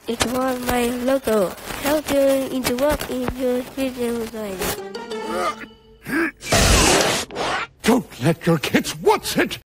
It was my logo. How to interrupt in your video line. Don't let your kids watch it!